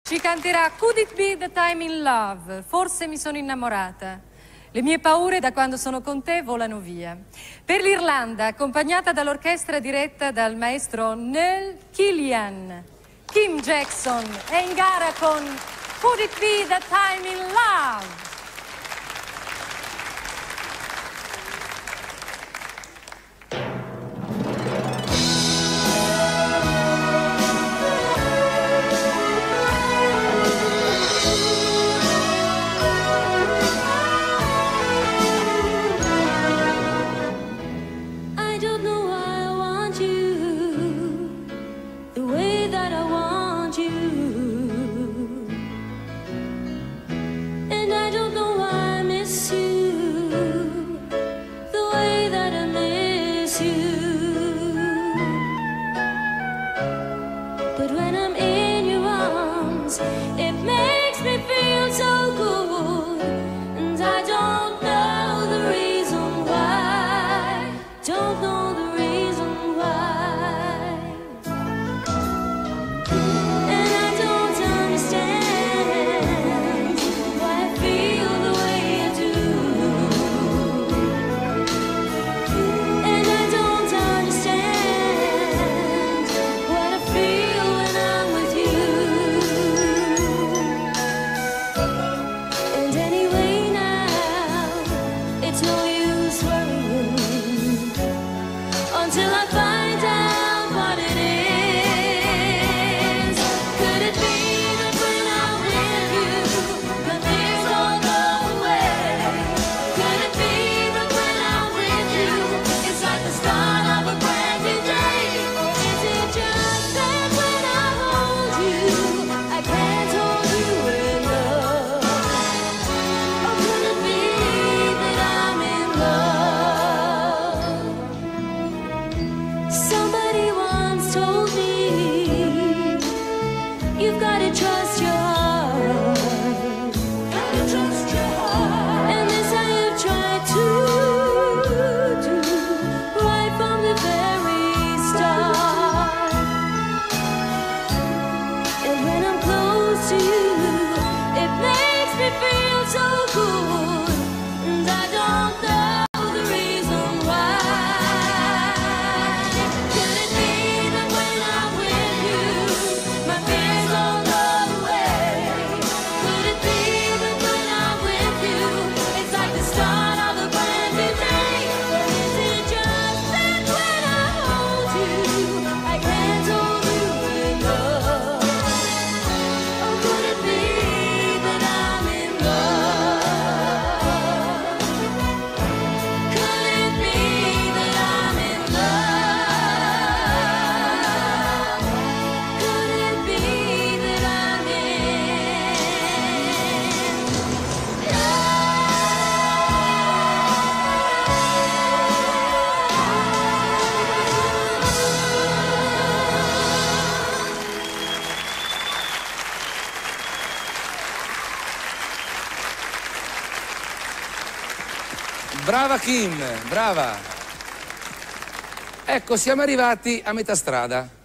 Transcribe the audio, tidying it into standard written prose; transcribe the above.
Ci canterà Could It Be The Time in Love? Forse mi sono innamorata. Le mie paure da quando sono con te volano via. Per l'Irlanda, accompagnata dall'orchestra diretta dal maestro Noel Killian, Kim Jackson è in gara con Could It Be The Time in Love? But when I'm in your arms, it makes me feel so good. And I don't know the reason why. Don't know the reason why. And I don't understand why I feel the way I do. And I don't understand what I feel when I'm with you. And anyway now, it's no use worrying until I find out what it is. Could it be that when I'm with you, my fears all go away? Could it be that when I'm with you, it's like the start of a brand new day? Or is it just that when I hold you, I can't hold you enough? Or could it be that I'm in love? Somebody once told me, you've got to trust your heart. Gotta trust your heart. And this I have tried to do right from the very start. And when I'm close to you, it makes me feel so good. And I don't know the reason why. Could it be that when I'm with you, my fears all go away? Could it be that when I'm with you, it's like the start of a brand new day? Or is it just that when I hold you, I can't hold you enough? Or could it be that I'm in love? Could it be that I'm in love? Could it be that I'm in Brava Kim, brava. Ecco, siamo arrivati a metà strada.